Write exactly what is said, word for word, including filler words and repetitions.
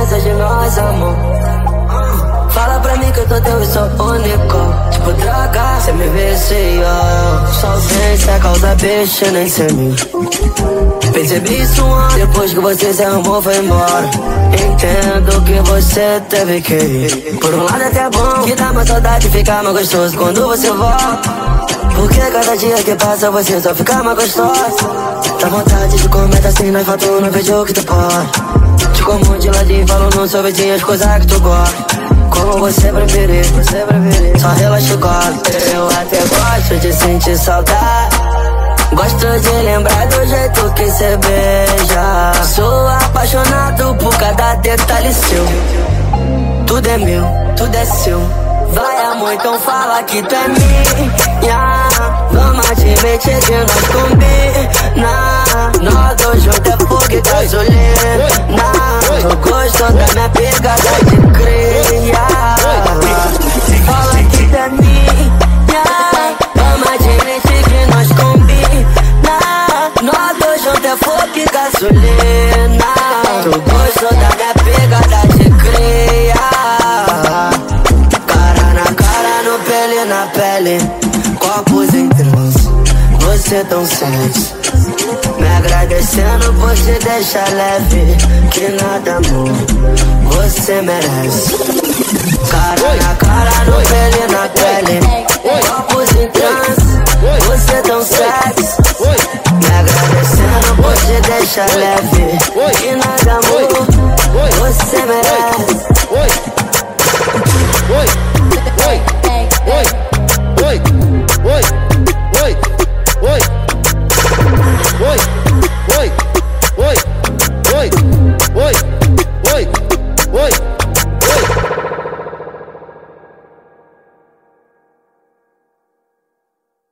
pensa de nós, amor? Fala pra mim que eu tô teu e sou único. Tipo droga, cê me vicia. Só vem se a causa bicha, nem sei mim. Percebi isso antes, depois que você se arrumou, foi embora. Entendo que você teve que ir. Por um lado é até bom, que dá uma saudade, fica mais gostoso quando você volta. Porque cada dia que passa você só fica mais gostosa. Dá vontade de comer assim, nós falta no vídeo que tu pode. Te como de ladinho, falo no sorvetinho as coisas que tu gosta. Como você preferir, você preferir, só relaxa e gosta. Eu até gosto de sentir saudade. Gosto de lembrar do jeito que cê beija. Sou apaixonado por cada detalhe seu. Tudo é meu, tudo é seu. Vai amor, então fala que tu é minha. Vamos admitir que nós combina. Nós dois juntos é fogo e gasolina. Tu gostou da minha pegada de cria. Fala que tu é minha. Vamos admitir que nós combina. Nós dois juntos é fogo e gasolina. Tu gostou da minha pegada de cria. Pele na pele, corpos em transe. Você tão sexy, me agradecendo por te deixar leve. Que nada, amor, você merece. Cara na cara, no pele na pele, corpos em transe. Você tão sexy, me agradecendo por te deixar leve. Que nada, amor,